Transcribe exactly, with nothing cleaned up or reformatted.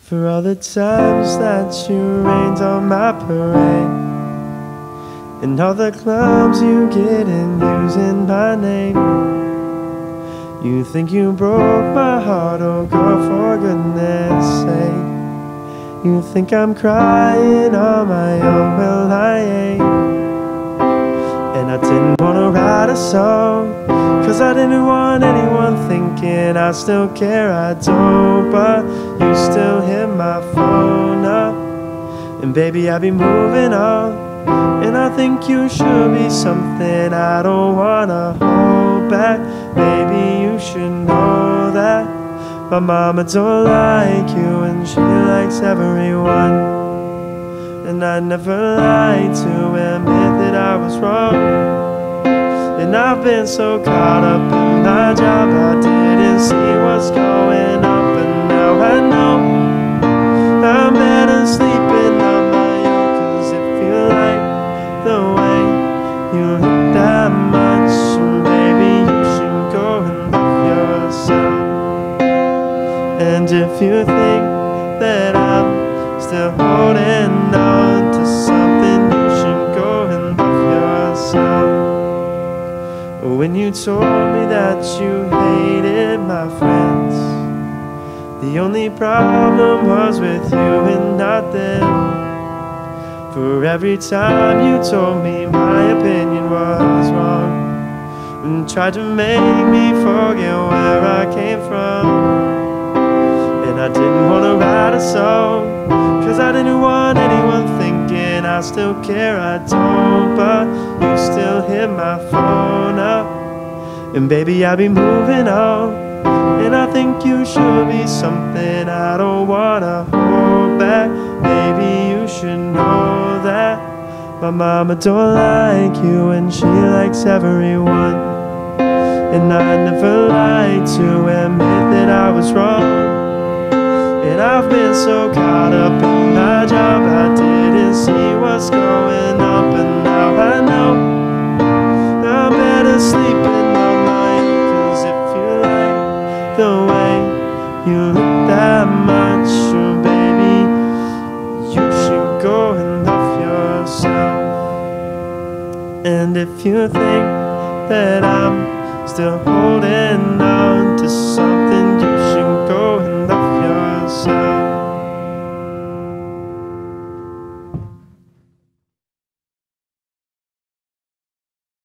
for all the times that you rained on my parade, and all the clubs you get in using my name. You think you broke my heart, oh girl, for goodness sake. You think I'm crying on my own, well I ain't. And I didn't wanna write a song, cause I didn't want anyone thinking I still care. I don't, but you still hit my phone up. And baby, I be moving on, and I think you should be something I don't wanna hold back. Baby, you should know that my mama don't like you, and she likes everyone. And I never lied to admit that I was wrong. And I've been so caught up in my job, I didn't see what's going on. But now I know I'm better sleeping on my own. Cause if you like the way you look that much, baby, you should go and love yourself. And if you think that I'm still holding on to something, you should go and love yourself. When you told me that you hated my friends, the only problem was with you and not them. For every time you told me my opinion was wrong, and tried to make me forget where I came from. And I didn't want to write a song, cause I didn't want anyone thinking I still care. I don't, but you still hit my phone up. And baby, I be moving on, and I think you should be something I don't wanna hold back. Baby, you should know that my mama don't like you, and she likes everyone. And I never lied to admit that I was wrong. And I've been so caught up in my job, I didn't see what's going on. But now I know I'm better sleeping on my own. Cause if you like the way you look that much, oh baby, you should go and love yourself. And if you think that I'm still holding on to something, you should go and love yourself.